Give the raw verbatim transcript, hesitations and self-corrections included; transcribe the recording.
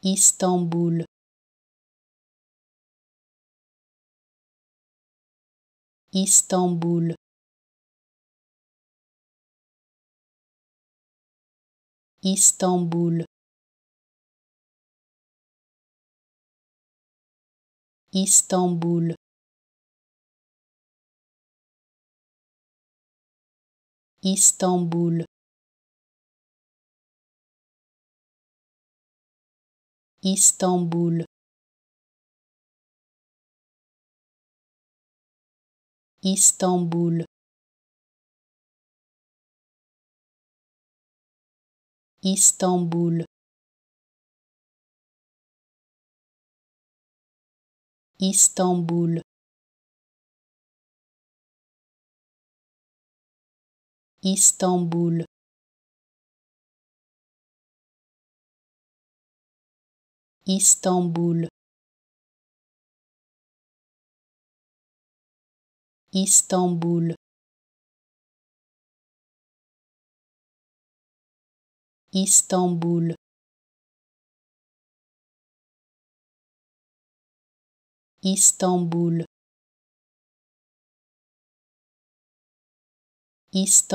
Istanbul, Istanbul, Istanbul, Istanbul, Istanbul, Istanbul, Istanbul, Istanbul, Istanbul, Istanbul, Istanbul, Istanbul, Istanbul, Istanbul, Istanbul.